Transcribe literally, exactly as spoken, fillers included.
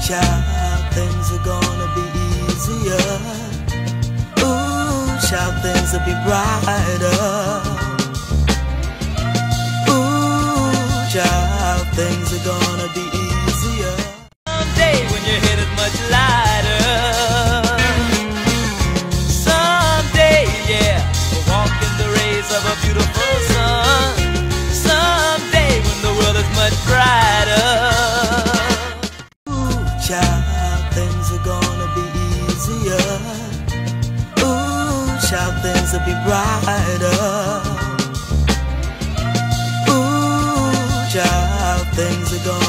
child, things are gonna be easier. Ooh, child, things will be brighter. Ooh, child, things are gonna be easier. Someday when your head is much lighter. Someday, yeah, we'll walk in the rays of a beautiful sun. Someday when the world is much brighter. Ooh, child, things are gonna be easier. Ooh, child, things will be brighter. Ooh, child, things are gonna